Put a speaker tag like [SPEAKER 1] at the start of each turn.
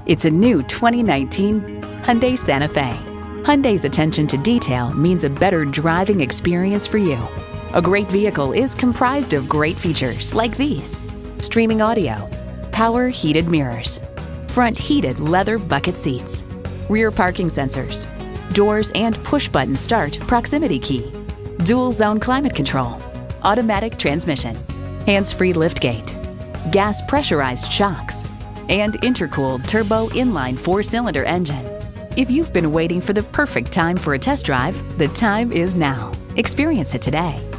[SPEAKER 1] It's a new 2019 Hyundai Santa Fe. Hyundai's attention to detail means a better driving experience for you. A great vehicle is comprised of great features like these: streaming audio, power heated mirrors, front heated leather bucket seats, rear parking sensors, doors and push-button start proximity key, dual zone climate control, automatic transmission, hands-free liftgate, gas pressurized shocks, and intercooled turbo inline 4-cylinder engine. If you've been waiting for the perfect time for a test drive, the time is now. Experience it today.